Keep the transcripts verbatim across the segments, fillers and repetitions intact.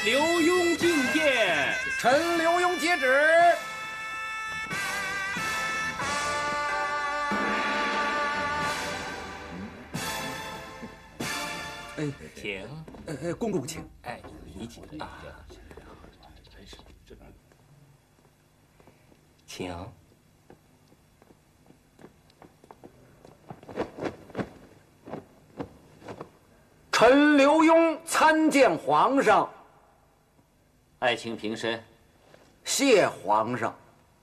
刘墉觐见。 臣刘墉接旨。哎， 请。 呃，公公请。 哎，你请啊。请。 臣刘墉参见皇上。 爱卿平身。 谢皇上。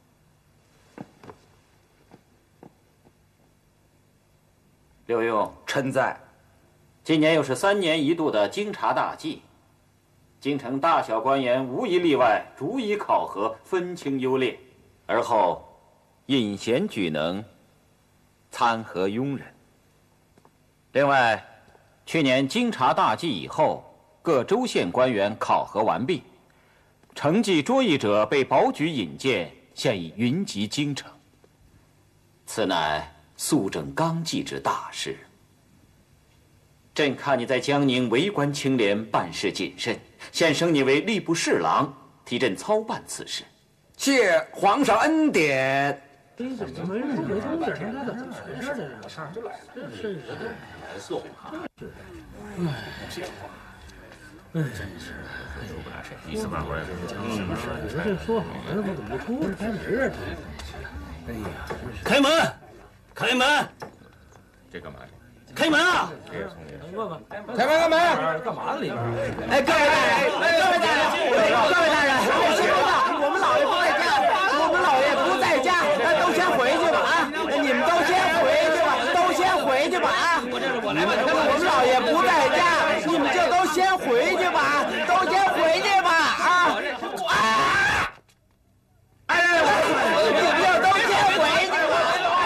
刘墉， 臣在。 今年又是三年一度的京察大祭，京城大小官员无一例外逐一考核，分清优劣，而后引贤举能，参合庸人。另外，去年京察大祭以后，各州县官员考核完毕，成绩卓异者被保举引荐，现已云集京城。此乃肃正纲纪之大事。朕看你在江宁为官清廉，办事谨慎，现升你为吏部侍郎，替朕操办此事。 谢皇上恩典。 哎，怎么没人没通知人家的？全是这个事儿，真是严肃啊！哎，这话，哎，真是说不拿谁，一时半会儿也不讲。是啊，你说这说好了，怎么怎么不出来开门啊？哎呀， 开门，开门！ 这干嘛？ 开门啊！ 问问， 开门，开门！ 干嘛呢？里边？ 哎，各位大人，各位大人，各位大人，别激动了，我们老爷不在家，我们老爷不在家，都先回去吧啊！你们都先回去吧，都先回去吧啊！我们老爷不在家，你们就都先回去吧，都先回去吧啊！啊！哎，你们就都先回去吧。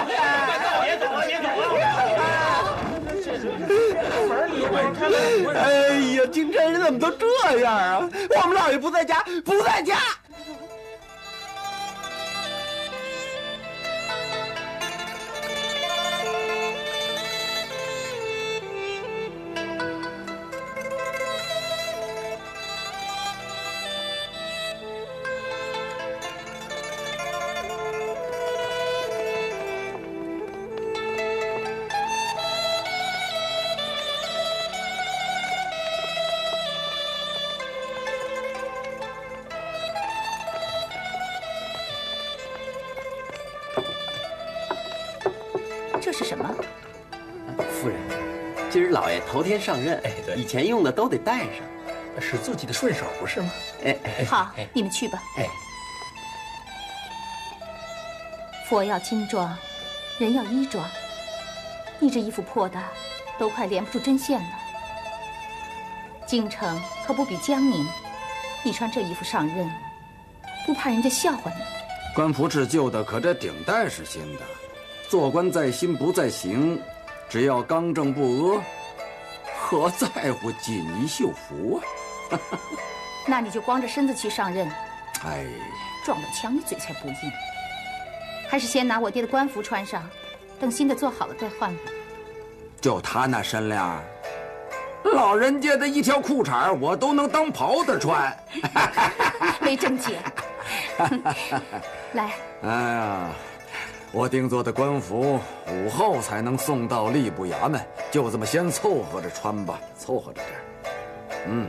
哎呀，京城人怎么都这样啊？我们老爷不在家，不在家。 这是什么？ 夫人，今儿老爷头天上任， 哎，对， 以前用的都得带上， 是自己的顺手，不是吗？ 哎， 好，你们去吧。 哎， 佛要金装，人要衣装。你这衣服破的，都快连不住针线了。京城可不比江宁，你穿这衣服上任，不怕人家笑话你？ 官服是旧的，可这顶带是新的。做官在心不在行，只要刚正不阿，何在乎锦衣绣服啊？ 那你就光着身子去上任。 哎， 撞了墙，你嘴才不硬。还是先拿我爹的官服穿上，等新的做好了再换吧。 就他那身量，老人家的一条裤衩我都能当袍子穿。 没正解。来。 哎呀。我定做的官服，午后才能送到吏部衙门，就这么先凑合着穿吧，凑合着点。嗯。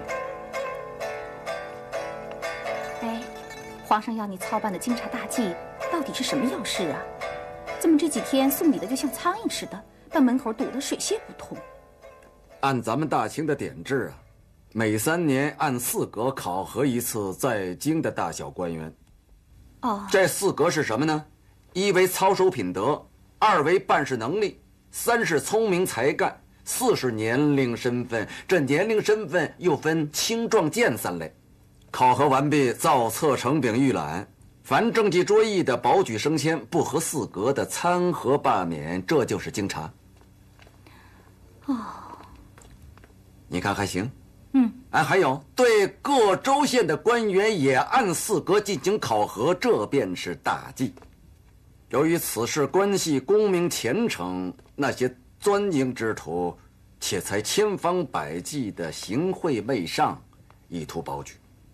哎，皇上要你操办的京察大计，到底是什么要事啊？怎么这几天送礼的就像苍蝇似的，把门口堵得水泄不通？ 按咱们大清的典制啊，每三年按四格考核一次在京的大小官员。 哦， 这四格是什么呢？一为操守品德，二为办事能力，三是聪明才干，四是年龄身份。这年龄身份又分青壮健三类。考核完毕，造册呈禀预览。凡政绩卓异的保举升迁，不合四格的参合罢免，这就是京察。 哦， 你看还行。 嗯， 哎，还有对各州县的官员也按四格进行考核，这便是大忌。由于此事关系功名前程，那些钻营之徒，且才千方百计的行贿媚上，意图保举。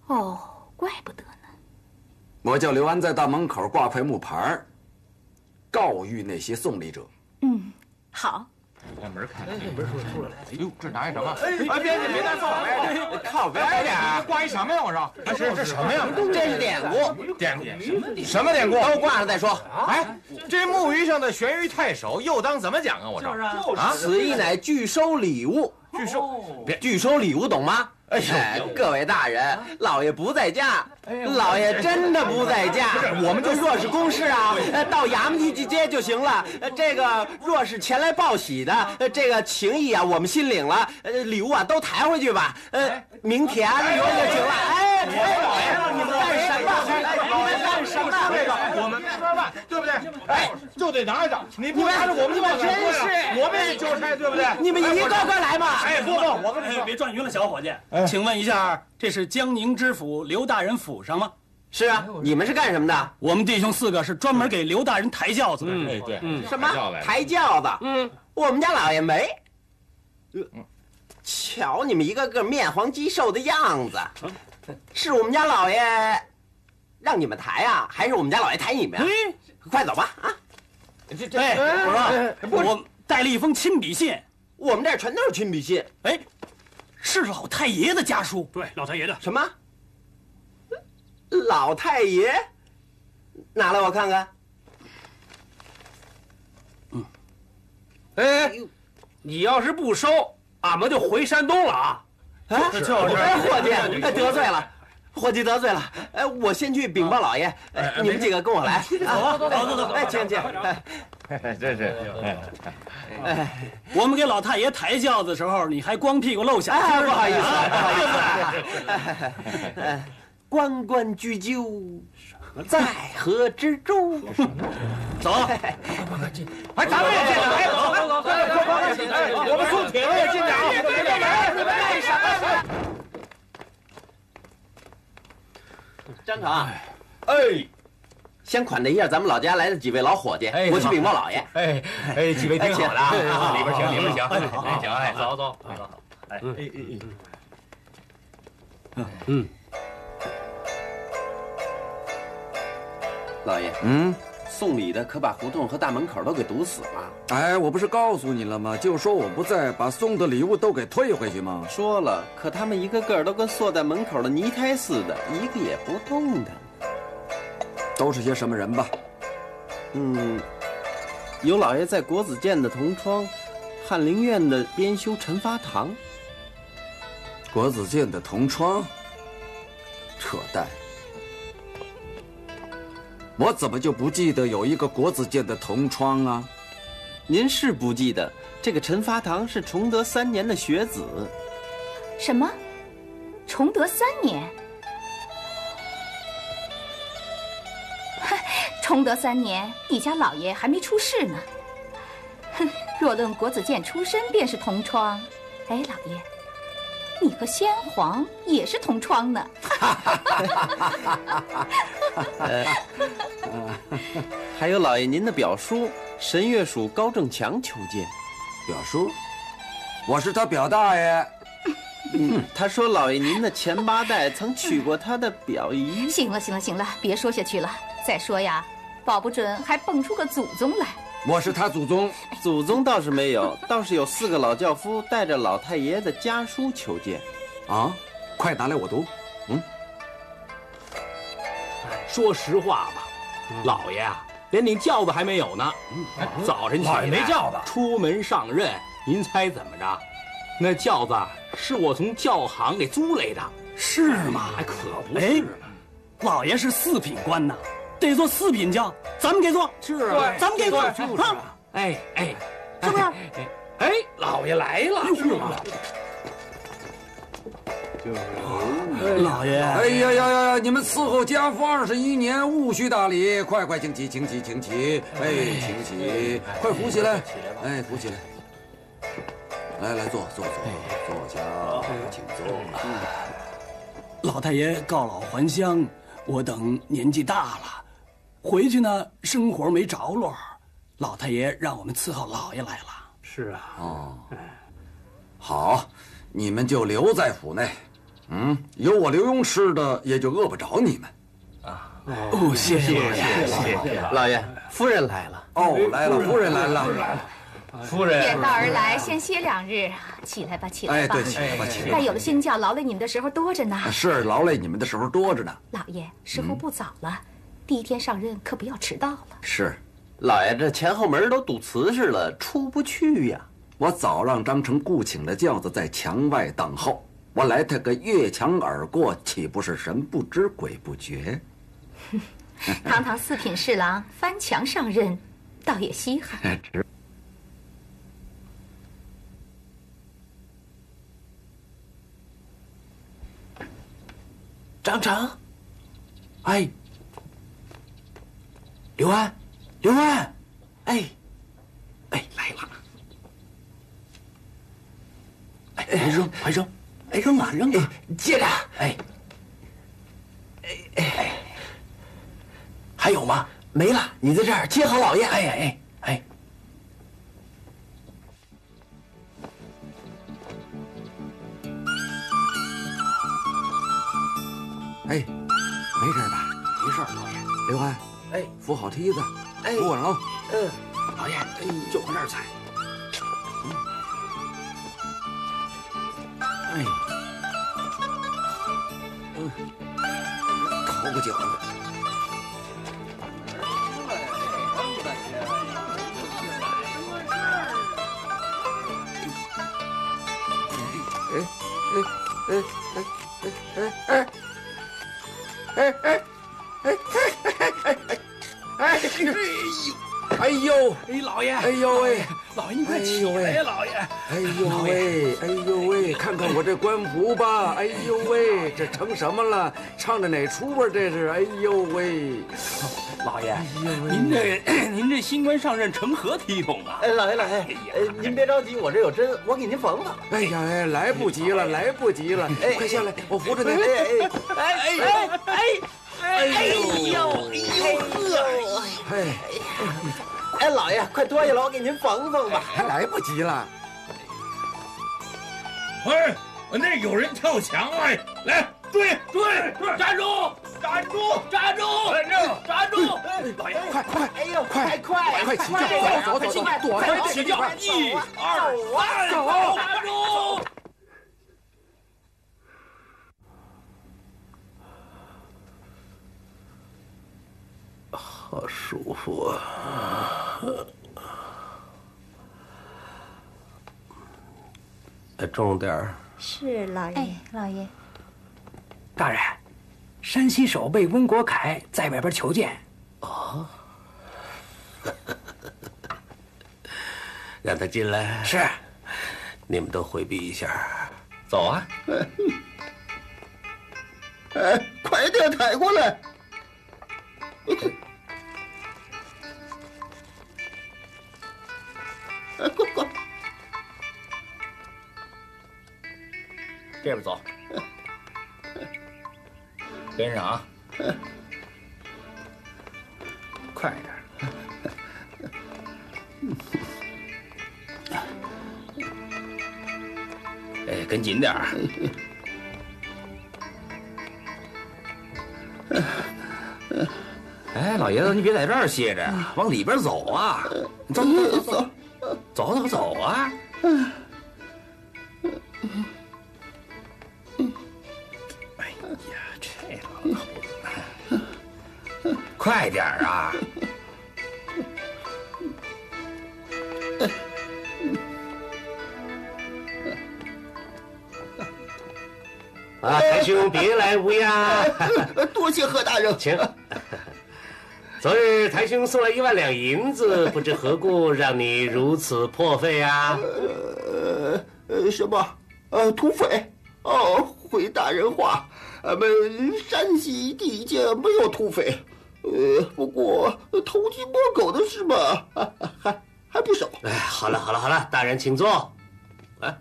哦，怪不得呢。 我叫刘安，在大门口挂块木牌，告谕那些送礼者。 嗯，好。 你看门开，门说出来了。哎呦，这拿一什么？ 哎，别别别拿走呗，靠边点！ 挂一什么呀？我说，这是这什么呀？ 这是典故， 典故什么典？什么典故？ 都挂上再说。 哎，这木鱼上的悬鱼太守，又当怎么讲啊？我说啊，此意乃拒收礼物， 拒收， 别拒收礼物，懂吗？哎呦，各位大人，老爷不在家，老爷真的不在家。我们就若是公事啊，呃，到衙门去去接就行了。呃，这个若是前来报喜的，呃，这个情谊啊，我们心领了。呃，礼物啊，都抬回去吧。呃，明天留就行了。哎哎，老爷，你们干什么？哎，你们干什么？ 这个我们没说饭，对不对？哎，就得拿着。你不拿着，我们你们真是， 我们也交差，对不对？ 你们一个个来嘛。 哎，不不，我跟你说， 别转晕了，小伙计。请问一下，这是江宁知府刘大人府上吗？ 是啊，你们是干什么的？ 我们弟兄四个是专门给刘大人抬轿子的。 哎对， 嗯，什么抬轿子？嗯，我们家老爷没。嗯，瞧你们一个个面黄肌瘦的样子，是我们家老爷让你们抬啊，还是我们家老爷抬你们啊？快走吧啊！ 这这，哎，我说我带了一封亲笔信， 我们这儿全都是亲笔信。 哎，是老太爷的家书。 对，老太爷的。 什么？老太爷？拿来我看看。 嗯。哎，你要是不收，俺们就回山东了啊！ 啊，就是，哎，伙计，得罪了。伙计得罪了，哎，我先去禀报老爷，哎，你们几个跟我来， 走走走走， 哎，请请， 哎，真是， 哎，我们给老太爷抬轿子的时候，你还光屁股露小筋儿，不好意思，不好意思，关关雎鸠，在河之洲， 走， 哎，咱们也进来，哎，走走走，哎，我们送铁路也进来， 你们干什么？张成， 哎， 先款待一下咱们老家来的几位老伙计，我去禀报老爷。 哎哎，几位挺好的啊，里边请，里边请，哎，请，哎，走走走走，哎哎哎哎，嗯，老爷， 嗯， 送礼的可把胡同和大门口都给堵死了。 哎，我不是告诉你了吗？就说我不在，把送的礼物都给退回去吗？ 说了，可他们一个个都跟缩在门口的泥胎似的，一个也不动的。 都是些什么人吧？ 嗯，有老爷在国子监的同窗，翰林院的编修陈发堂。 国子监的同窗？扯淡！我怎么就不记得有一个国子监的同窗啊？ 您是不记得，这个陈发堂是崇德三年的学子。 什么？崇德三年？崇德三年，你家老爷还没出世呢。哼，若论国子监出身，便是同窗。哎，老爷，你和先皇也是同窗呢。 呃、还有老爷您的表叔神乐署高正强求见。 表叔？我是他表大爷。 嗯，他说老爷您的前八代曾娶过他的表姨。 行了行了行了，别说下去了。再说呀，保不准还蹦出个祖宗来。 我是他祖宗。 祖宗倒是没有，倒是有四个老轿夫带着老太爷的家书求见。 啊，快拿来我读。嗯。 说实话吧，老爷啊，连顶轿子还没有呢。早晨起来没轿子， 出门上任，您猜怎么着？那轿子是我从轿行给租来的。 是吗？ 可不是嘛。 老爷是四品官呐，得做四品轿，咱们给做。 是啊， 咱们给做。 就是啊。哎哎， 是不是？ 哎，老爷来了，是吗？ 老爷， 哎呀呀呀！你们伺候家父二十一年，务须大礼，快快请起，请起，请起！哎，请起，快扶起来！哎，扶起来！来来，坐坐坐，坐下，请坐。 老太爷告老还乡，我等年纪大了，回去呢生活没着落，老太爷让我们伺候老爷来了。 是啊。 哦，好，你们就留在府内。 嗯，有我刘墉吃的，也就饿不着你们。 啊， 哦，谢谢老爷， 谢谢老爷，夫人来了。 哦，来了，夫人来了。 夫人远道而来，先歇两日，起来吧，起来吧。 哎，对，起来吧，起来吧。 该有的宣教劳累你们的时候多着呢。 是劳累你们的时候多着呢。 老爷，时候不早了，第一天上任可不要迟到了。 是， 老爷这前后门都堵瓷实了，出不去呀。 我早让张成雇请了轿子在墙外等候，我来他个越墙而过，岂不是神不知鬼不觉？ 堂堂四品侍郎翻墙上任，倒也稀罕。 张成，哎，刘安，刘安，哎，哎，来了，哎，扔，快扔，哎，扔啊，扔啊，接着，哎，哎哎，还有吗？没了，你在这儿接好老爷，哎哎哎哎，没事吧？ 没事，老爷。 刘安， 哎， 扶好梯子， 哎， 扶稳喽。 嗯，老爷，哎，就往这儿踩。 哎，嗯，烤个饺子。哎哎哎哎哎哎哎哎哎哎哎哎呦！ 哎，老爷！ 哎呦喂！ 老爷，你快起来呀，老爷！ 哎呦喂！哎呦喂！看看我这官服吧！哎呦喂！这成什么了？唱的哪出啊？这是！哎呦喂！ 老爷，您这您这新官上任成何体统啊？ 哎，老爷老爷，哎，您别着急，我这有针，我给您缝缝。 哎呀哎，来不及了，来不及了！哎，快下来，我扶着你。 哎哎哎哎哎哎呦哎呦呵！ 哎哎，老爷，快脱下来，我给您缝缝吧。 还来不及了。 哎，那有人跳墙啊！来，追追追！站住！站住！站住！站住！ 老爷， 快快！ 哎呦， 快快快起轿，走走走，躲开起轿！一、二、三， 走！ 站住！ 好舒服啊！哎，重点儿。 是老爷。哎，老爷。 大人，山西守备温国凯在外边求见。 哦，让他进来。 是。 你们都回避一下。走啊！ 哎，快点抬过来！哎，快快！ 这边走，跟上啊！快点！哎，跟紧点儿！哎，老爷子，你别在这儿歇着，往里边走啊！走走走走走走啊！哎呀，这老头子，快点啊！ 啊，台兄别来无恙。 多谢何大人， 请。昨日台兄送来一万两银子，不知何故让你如此破费啊？ 呃呃，什么？呃，土匪？哦，回大人话，俺们山西地界没有土匪，呃，不过偷鸡摸狗的事嘛，还还还不少。 哎，好了好了好了，大人请坐。来。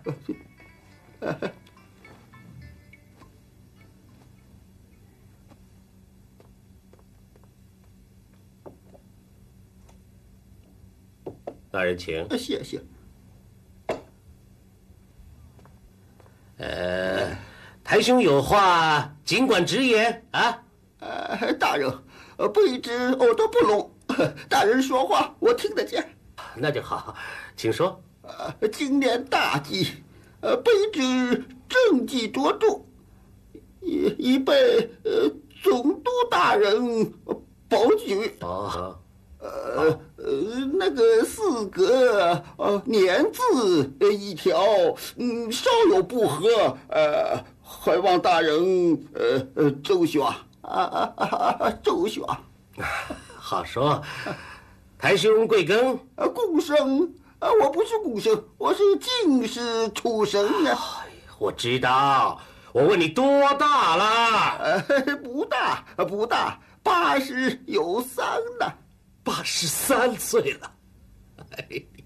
大人请。 谢谢。 呃， 台兄有话尽管直言啊。 呃，大人，呃，卑职耳朵不聋，大人说话我听得见。 那就好，请说。 呃，今年大吉，呃，卑职政绩卓著，已已被呃总督大人保举。 哦。 呃呃，那个四格呃年字一条，嗯，稍有不合，呃，还望大人呃呃周旋啊啊啊周旋。 好说，台兄贵庚？ 呃，贡生，呃，我不是贡生，我是进士出身的。 我知道，我问你多大了？ 呃，不大，不大，八十有三呢。 八十三岁了，哎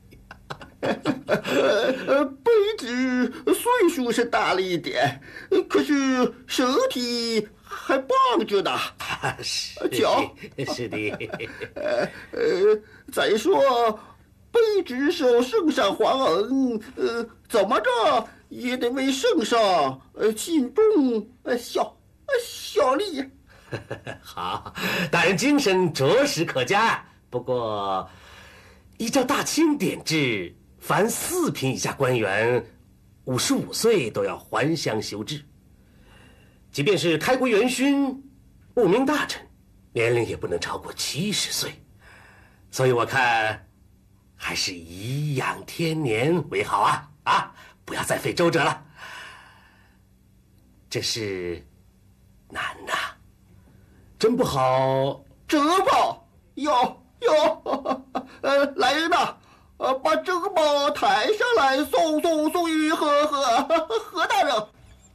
呃，卑职岁数是大了一点，可是身体还棒着呢。 是脚是的。 呃呃，再说卑职受圣上皇恩，呃，怎么着也得为圣上呃尽忠呃效呃效力。 好，大人精神着实可嘉。不过，依照大清典制，凡四品以下官员，五十五岁都要还乡修制。即便是开国元勋、务名大臣，年龄也不能超过七十岁。所以我看，还是颐养天年为好啊！啊，不要再费周折了。这事难呐，真不好折报有。哟，呃，来人呐，呃，把这个包抬上来，送送送与何何何大人。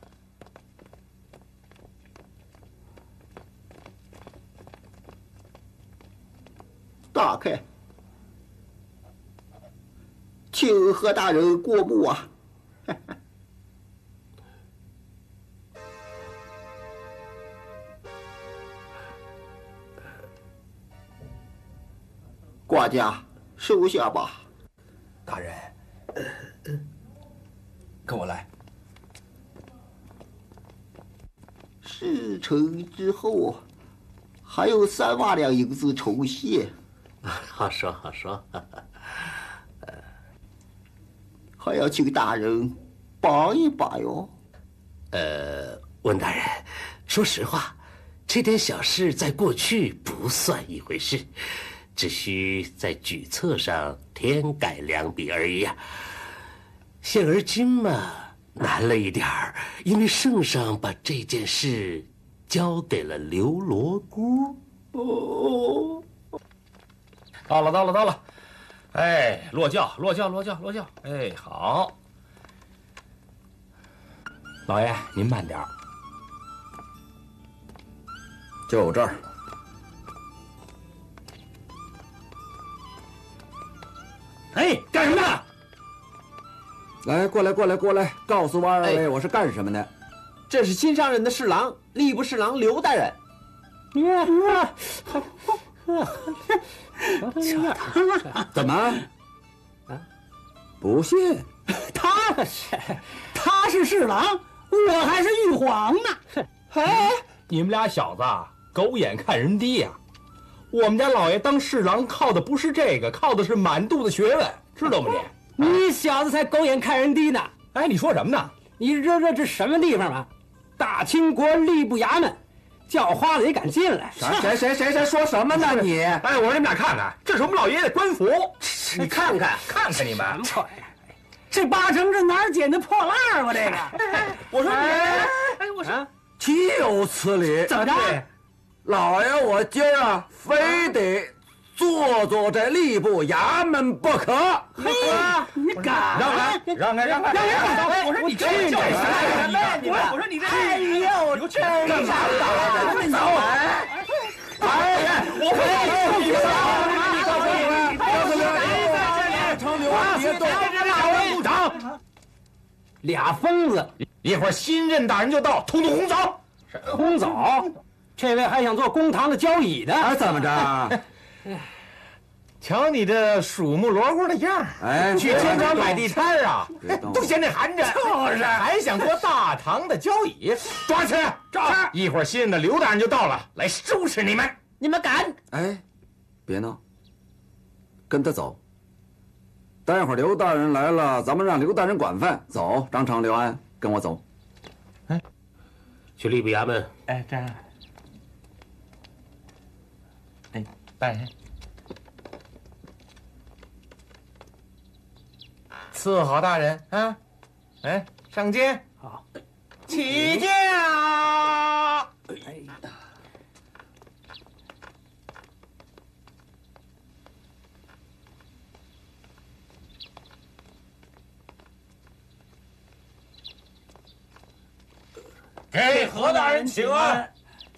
打开，请何大人过目啊。挂家收下吧。 大人，呃呃、跟我来。 事成之后，还有三万两银子酬谢。 好说好说。 还要请大人帮一把哟。 呃，温大人，说实话，这点小事在过去不算一回事。只需在举措上添改两笔而已啊。现而今嘛，难了一点儿，因为圣上把这件事交给了刘罗姑。 哦， 到了，到了，到了！哎，落轿，落轿，落轿，落轿！哎，好。老爷，您慢点儿。 就这儿。 哎，干什么呢？ 来，过来，过来，过来，告诉二位我是干什么的。 这是新上任的侍郎，吏部侍郎刘大人。 怎么？啊？不信？ 他是他是侍郎，我还是玉皇呢。 哎，你们俩小子狗眼看人低呀！我们家老爷当侍郎靠的不是这个，靠的是满肚子学问，知道吗你？你小子才狗眼看人低呢！ 哎，你说什么呢？ 你知道这什么地方吗？大清国吏部衙门，叫花子也敢进来？ 谁谁谁谁说什么呢你？ 哎，我让你们俩看看，这是我们老爷爷的官服， 你看看， 看看你们， 什么玩意儿？这八成是哪儿捡的破烂儿吧？这个， 我说你， 哎，我说岂有此理！ 怎么着？ 老爷，我今儿啊，非得坐坐这吏部衙门不可。 嘿，你敢？ 让开，让开，让开！我说你这叫什么？你我说你这， 哎呦，真干啥打人呢？ 走！哎，我可以，你走，你走， 你走，成牛别动， 老部长， 俩疯子， 一会儿新任大人就到，统统轰走， 轰走。这位还想做公堂的交椅的？ 啊，怎么着？ 瞧你这鼠目罗锅的样儿， 哎， 去京城买地摊啊，都嫌这寒碜， 就是还想坐大唐的交椅，抓起来！ 抓！ 一会儿新任的刘大人就到了，来收拾你们。 你们敢？ 哎，别闹，跟他走。待会儿刘大人来了，咱们让刘大人管饭。走，张成、刘安，跟我走。 哎，去吏部衙门。 哎，这样。哎，大人。伺候大人啊！哎，上街。 好。 起驾！ 哎呀。 给何大人请安。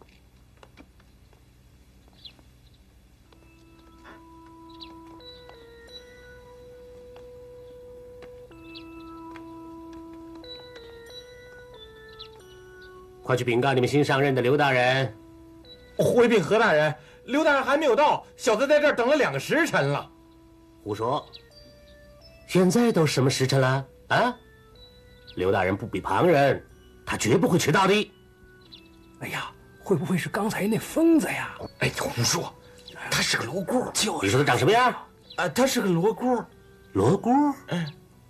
快去禀告你们新上任的刘大人。 回禀何大人，刘大人还没有到，小子在这儿等了两个时辰了。 胡说！现在都什么时辰了啊？刘大人不比旁人，他绝不会迟到的。 哎呀，会不会是刚才那疯子呀？ 哎，胡说，他是个罗锅。 就是。 你说他长什么样？ 啊，他是个罗锅。 罗锅？嗯。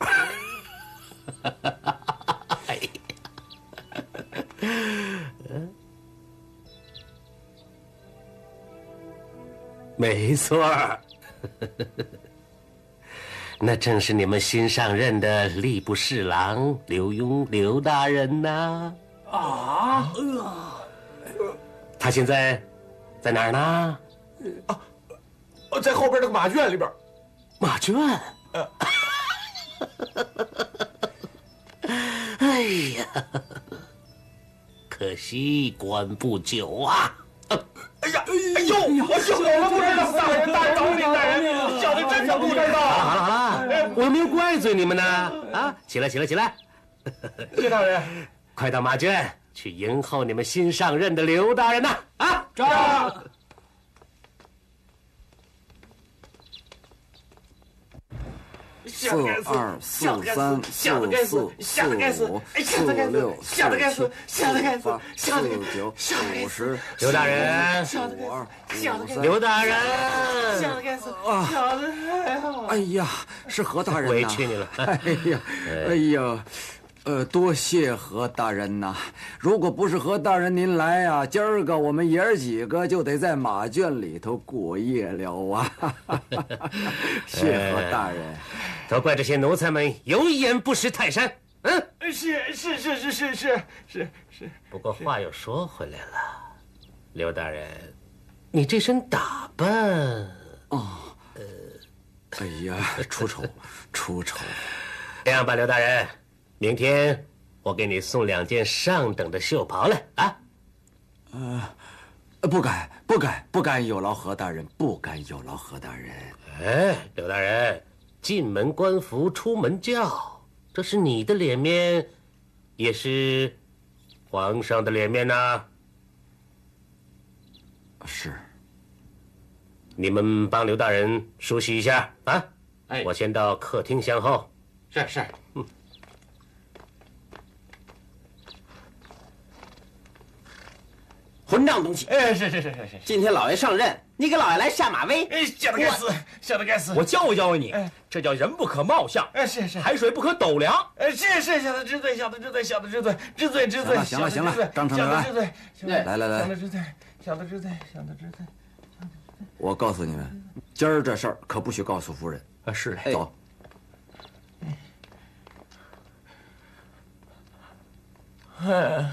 没错儿，那正是你们新上任的吏部侍郎刘墉刘大人呐！ 啊， 他现在在哪儿呢？ 啊，在后边那个马圈里边。 马圈？呃、哎呀，可惜关不久啊！ 哎呀，哎呦，我小的不知道，大人大人饶命，大人，小的真的不知道。 好了好了，我没有怪罪你们呢。啊，起来起来起来！ 谢大人， 快到马圈去迎候你们新上任的刘大人呐！啊， 招。 四二四三四四四五四六四七八四九五十。 刘大人， 五二五三。 刘大人， 啊！哎呀，是何大人呐！ 委屈你了。 哎呀，哎呀，呃，多谢何大人呐！如果不是何大人您来啊，今儿个我们爷儿几个就得在马圈里头过夜了啊！谢何大人。 都怪这些奴才们有眼不识泰山。嗯， 是是是是是是是是。 不过话又说回来了，刘大人，你这身打扮…… 哦，呃，哎呀，出丑，出丑。 这样吧，刘大人，明天我给你送两件上等的绣袍来啊。 呃，不敢，不敢，不敢有劳何大人，不敢有劳何大人。 哎，刘大人。进门官服，出门轿，这是你的脸面，也是皇上的脸面呐。 是。 你们帮刘大人梳洗一下啊！ 哎， 我先到客厅相候。 是是。嗯。 混账东西！ 哎，是是是是是。 今天老爷上任，你给老爷来下马威！ 哎，小的该死，小的该死！ 我教育教育你，这叫人不可貌相。 哎，是是。 海水不可斗量。 哎，是是，小的知罪，小的知罪，小的知罪，知罪知罪。 行了行了行了，张成来， 知罪， 来来来， 小的知罪，小的知罪，小的知罪。 我告诉你们，今儿这事儿可不许告诉夫人。 啊，是嘞，走。 哎。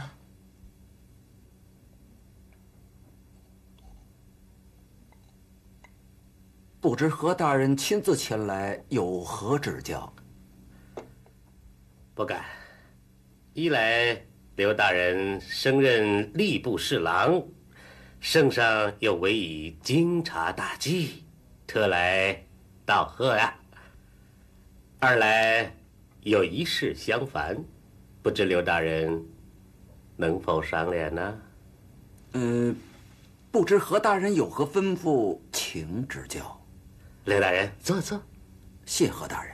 不知何大人亲自前来，有何指教？ 不敢。一来刘大人升任吏部侍郎，圣上又委以京察大计，特来道贺呀。二来有一事相烦，不知刘大人能否赏脸呢？ 嗯，不知何大人有何吩咐，请指教。 刘大人，坐坐。 谢何大人。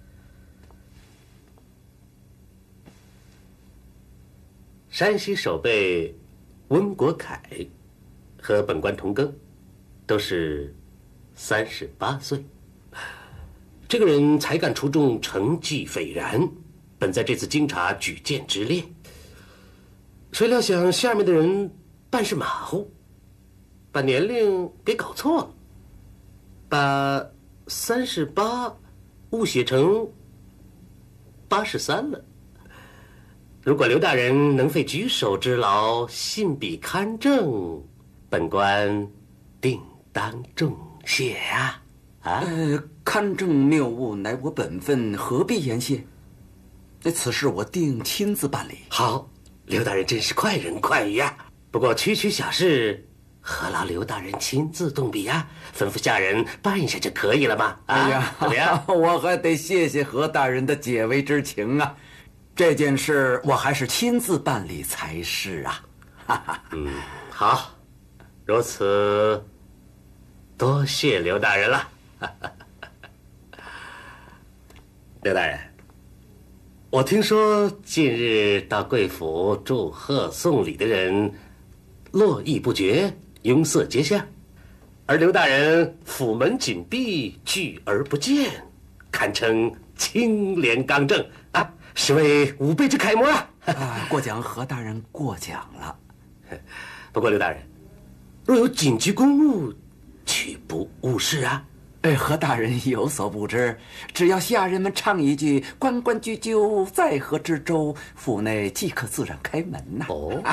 山西守备温国凯和本官同庚，都是三十八岁。这个人才干出众，成绩斐然，本在这次京察举荐之列。谁料想下面的人办事马虎，把年龄给搞错了，把三十八误写成八十三了。如果刘大人能费举手之劳，信笔刊正，本官定当重谢啊！啊， 呃，刊正谬误乃我本分，何必言谢？那此事我定亲自办理。 好，刘大人真是快人快语呀！不过区区小事，何劳刘大人亲自动笔呀？吩咐下人办一下就可以了嘛！啊、 哎呀， 怎么样？ 我还得谢谢何大人的解围之情啊！这件事我还是亲自办理才是啊！哈哈， 嗯，好，如此，多谢刘大人了。刘大人，我听说近日到贵府祝贺送礼的人络绎不绝，拥塞街巷，而刘大人府门紧闭，拒而不见，堪称清廉刚正啊！是位吾辈之楷模啊！ 啊，过奖何大人过奖了。 不过刘大人，若有紧急公务，岂不误事啊？ 哎，何大人有所不知，只要下人们唱一句“关关雎鸠，在河之洲”，府内即可自然开门呐。 哦，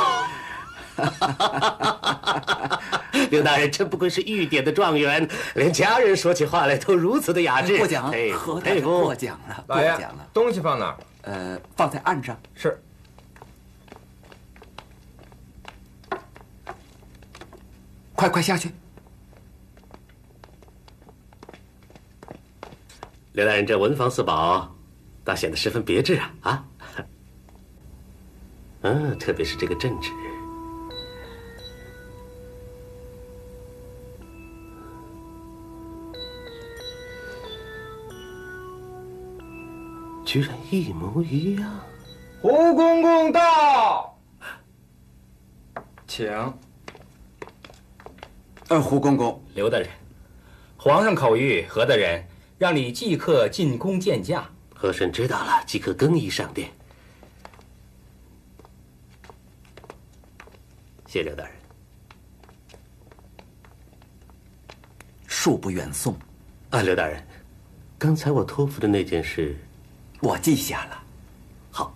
刘大人真不愧是御典的状元，连家人说起话来都如此的雅致。 过奖， 哎， 何大人过奖了，过奖了。 东西放哪儿？ 呃，放在案上。 是。 快快下去。 刘大人这文房四宝，倒显得十分别致啊！啊，嗯，特别是这个镇纸，居然一模一样。 胡公公到，请。 呃，胡公公， 刘大人，皇上口谕何大人，让你即刻进宫见驾。 和珅知道了，即刻更衣上殿。谢刘大人。 恕不远送。 啊，刘大人，刚才我托付的那件事， 我记下了。 好。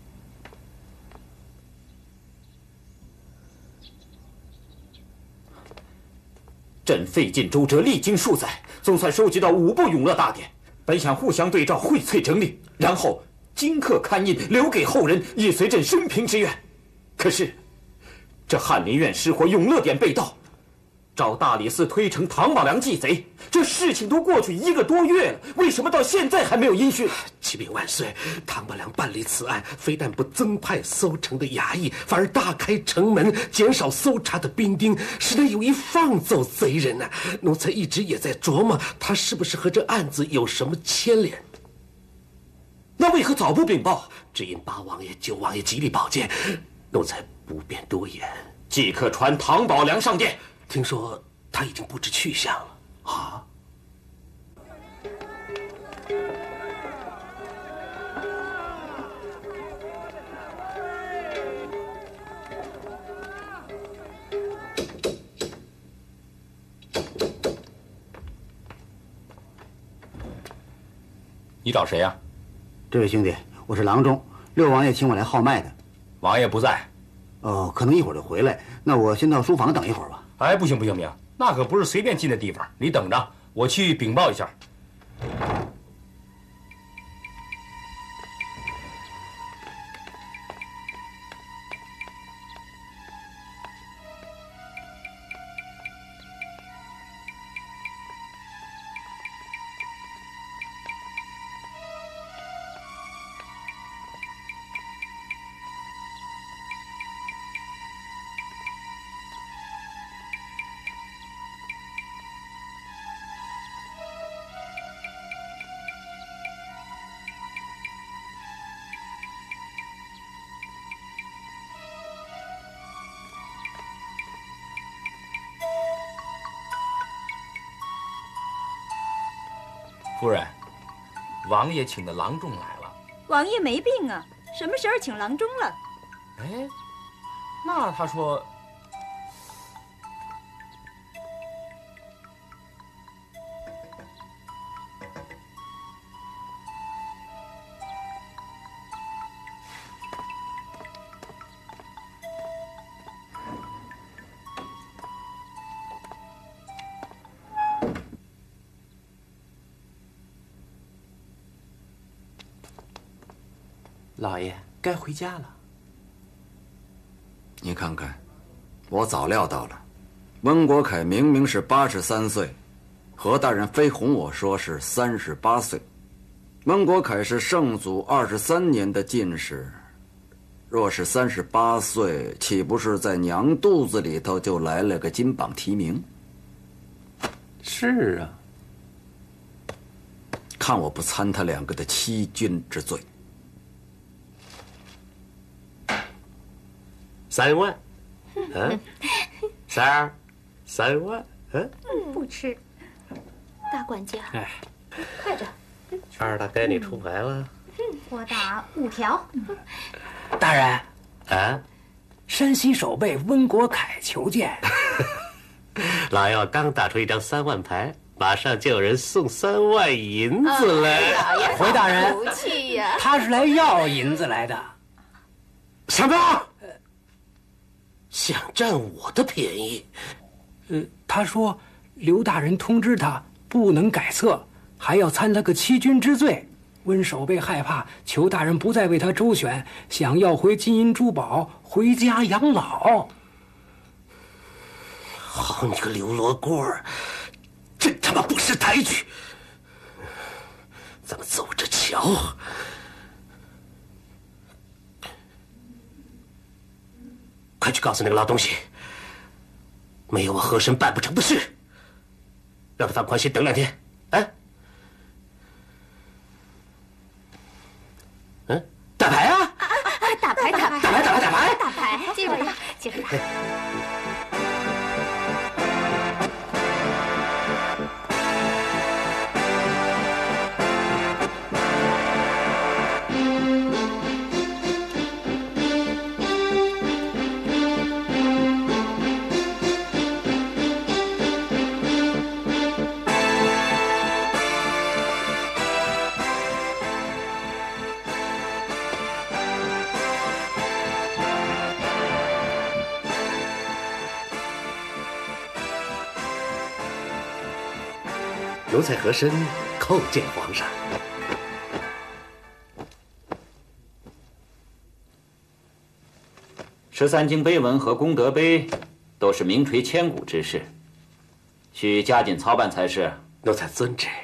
朕费尽周折，历经数载，总算收集到五部永乐大典。本想互相对照，荟萃整理，然后精刻刊印，留给后人，以随朕生平之愿。可是，这翰林院失火，永乐典被盗，找大理寺推成唐宝良继贼，这事情都过去一个多月了，为什么到现在还没有音讯？ 启禀万岁，唐宝良办理此案，非但不增派搜城的衙役，反而大开城门，减少搜查的兵丁，使得有意放走贼人呢、啊。奴才一直也在琢磨，他是不是和这案子有什么牵连？ 那为何早不禀报？ 只因八王爷、九王爷极力保荐，奴才不便多言。 即刻传唐宝良上殿。 听说他已经不知去向了啊！ 你找谁呀、啊？ 这位兄弟，我是郎中，六王爷请我来号脉的。 王爷不在。 哦，可能一会儿就回来。那我先到书房等一会儿吧。 哎，不行不行不行，那可不是随便进的地方。你等着，我去禀报一下。 夫人，王爷请的郎中来了。 王爷没病啊，什么时候请郎中了？ 哎，那他说。 老爷该回家了。 你看看，我早料到了。温国凯明明是八十三岁，何大人非哄我说是三十八岁。温国凯是圣祖二十三年的进士，若是三十八岁，岂不是在娘肚子里头就来了个金榜题名？ 是啊。 看我不参他两个的欺君之罪。 三万，嗯，三儿，三万，嗯， 不吃。大管家， 哎， 快着。 二大该你出牌了。 我打五条。 大人， 啊， 山西守备温国凯求见。 老爷刚打出一张三万牌，马上就有人送三万银子来。 回大人， 福气呀！ 他是来要银子来的。 什么？ 想占我的便宜？ 呃，他说刘大人通知他不能改策，还要参他个欺君之罪。温守备害怕，求大人不再为他周旋，想要回金银珠宝，回家养老。 好你个刘罗锅儿，真他妈不识抬举！咱们走着瞧。 快去告诉那个老东西，没有我和珅办不成的事，让他放宽心等两天。啊，嗯，打牌啊！ 啊啊！打牌，打牌， 打牌，打牌，打牌， 打牌！接着打，接着打。 奴才和珅叩见皇上。 十三经碑文和功德碑都是名垂千古之事，需加紧操办才是。 奴才遵旨。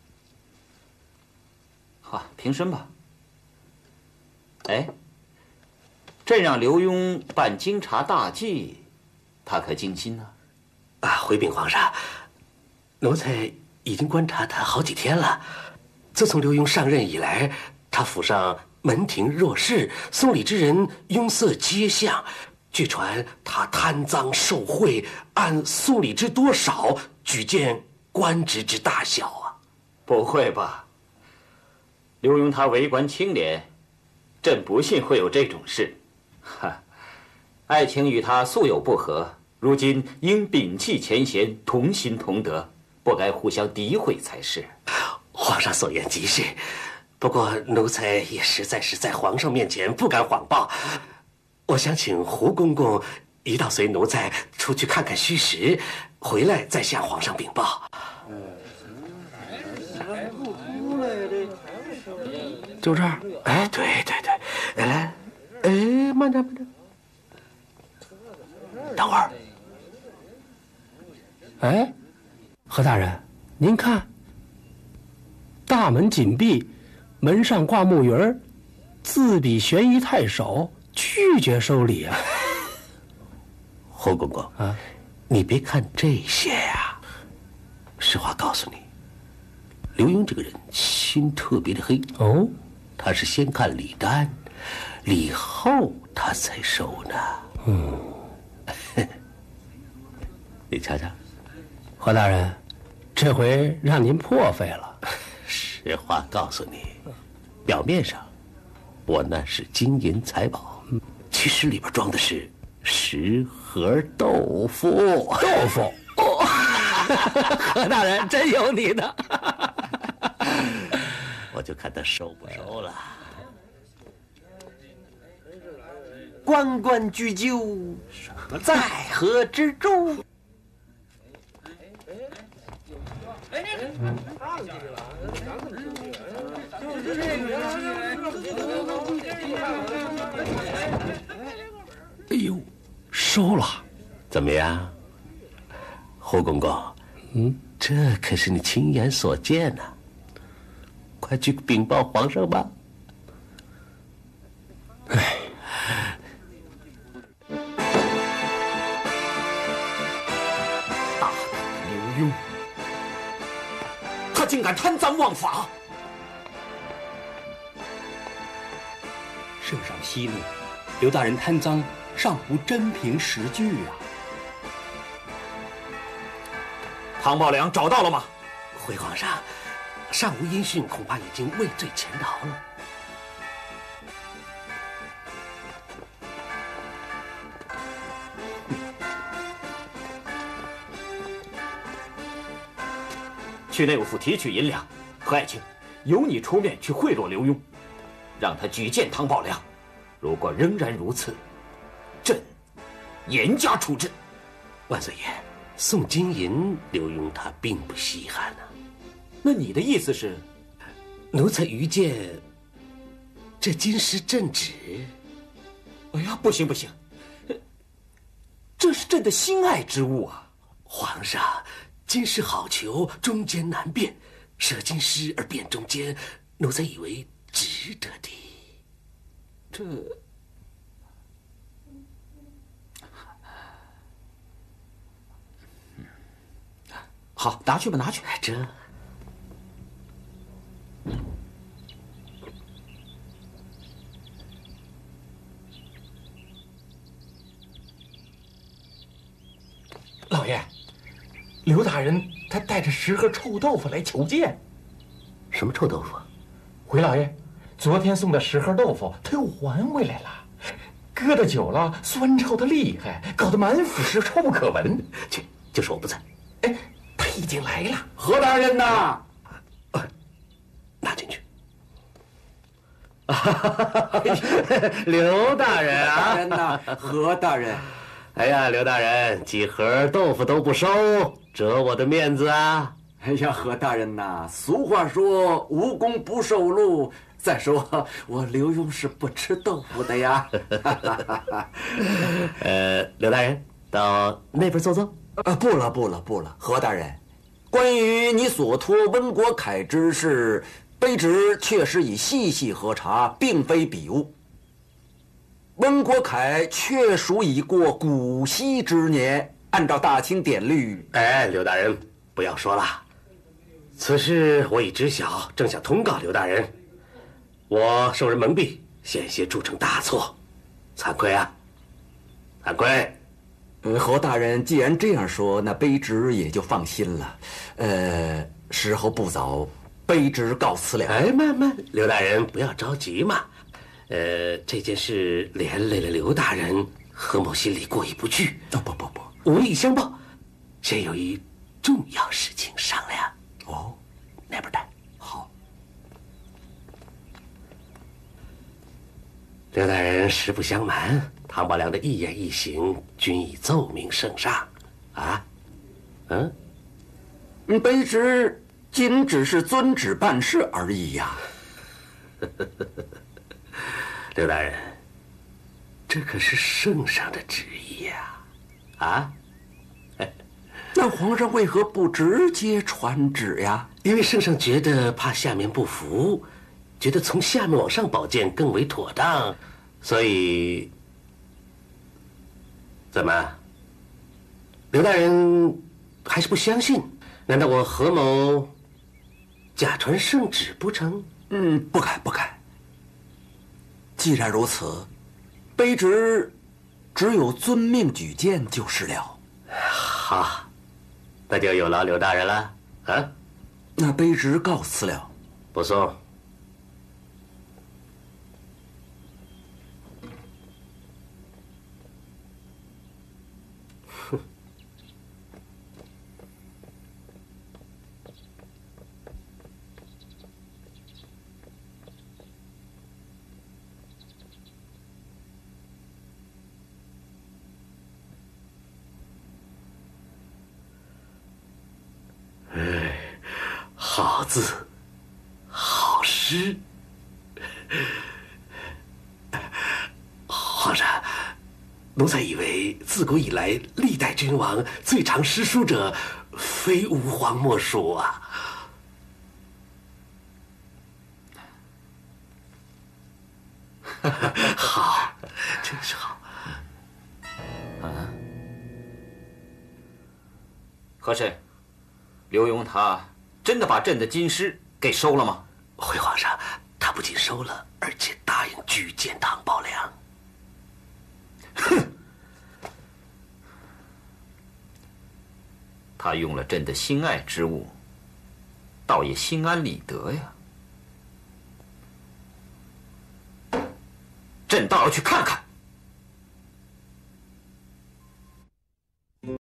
好，平身吧。哎，朕让刘墉办京察大计，他可尽心呢？ 啊，回禀皇上，奴才已经观察他好几天了。自从刘墉上任以来，他府上门庭若市，送礼之人拥塞街巷。据传他贪赃受贿，按送礼之多少举荐官职之大小啊！ 不会吧？刘墉他为官清廉，朕不信会有这种事。哈，爱卿与他素有不和，如今应摒弃前嫌，同心同德，不该互相诋毁才是。 皇上所言极是，不过奴才也实在是在皇上面前不敢谎报。我想请胡公公一道随奴才出去看看虚实，回来再向皇上禀报。 就这儿。 哎，对对对，来，哎，慢点慢点，等会儿。 哎，何大人，您看，大门紧闭，门上挂木鱼儿，自比悬疑太守，拒绝收礼啊。 侯公公啊，你别看这些呀、啊，实话告诉你，刘墉这个人心特别的黑哦， 他是先看礼单，礼后他才收呢。嗯，你瞧瞧， 何大人，这回让您破费了。 实话告诉你，表面上我那是金银财宝，其实里边装的是十盒豆腐。 豆腐。哦，何大人真有你的。 我就看他收不收了。 关关雎鸠，在河之洲。 哎呦，收了，怎么样，胡公公？嗯，这可是你亲眼所见呐、啊，快去禀报皇上吧。 哎。 他竟敢贪赃枉法！ 圣上息怒，刘大人贪赃尚无真凭实据啊！ 唐宝良找到了吗？ 回皇上，尚无音讯，恐怕已经畏罪潜逃了。 去内务府提取银两。何爱卿，由你出面去贿赂刘墉，让他举荐唐宝良。如果仍然如此，朕严加处置。 万岁爷，送金银，刘墉他并不稀罕呢、啊。 那你的意思是， 奴才愚见这金石镇旨。 哎呀，不行不行，这是朕的心爱之物啊！ 皇上。金石好逑，中间难辨，舍金石而辨中间，奴才以为值得的。 这，好，拿去吧，拿去。 这， 老爷。刘大人他带着十盒臭豆腐来求见。 什么臭豆腐？ 回老爷，昨天送的十盒豆腐他又还回来了，搁得久了，酸臭的厉害，搞得满府是臭不可闻。 去，就是我不在。 哎，他已经来了。 何大人呐， 呃、拿进去。 刘大人啊，大人呐，何大人。 哎呀，刘大人，几盒豆腐都不收，折我的面子啊！ 哎呀，何大人呐，俗话说无功不受禄。再说我刘墉是不吃豆腐的呀。 呃，刘大人，到那边坐坐。 啊，不了不了不了，何大人，关于你所托温国凯之事，卑职确实已细细核查，并非笔误。温国凯确属已过古稀之年，按照大清典律。 哎，刘大人，不要说了，此事我已知晓，正想通告刘大人。我受人蒙蔽，险些铸成大错，惭愧啊，惭愧。 呃，侯大人既然这样说，那卑职也就放心了。呃，时候不早，卑职告辞了。 哎，慢慢，刘大人不要着急嘛。呃，这件事连累了刘大人，何某心里过意不去。 哦，不不不， 无力相报，先有一重要事情商量。 哦， 那边带。 好。 刘大人实不相瞒，唐宝良的一言一行均已奏明圣上。啊，嗯， 卑职仅只是遵旨办事而已呀。 刘大人，这可是圣上的旨意呀！啊， 那皇上为何不直接传旨呀？ 因为圣上觉得怕下面不服，觉得从下面往上保荐更为妥当，所以怎么，刘大人还是不相信？难道我何某假传圣旨不成？ 嗯，不敢不敢。既然如此，卑职只有遵命举荐就是了。 好，那就有劳刘大人了。啊， 那卑职告辞了。 不送。哼。哎，好字，好诗。皇上，奴才以为自古以来历代君王最长诗书者，非吾皇莫属啊。好，真是好。 啊，和珅，刘墉他真的把朕的金狮给收了吗？ 回皇上，他不仅收了，而且答应举荐唐宝良。 哼！他用了朕的心爱之物，倒也心安理得呀。朕倒要去看看。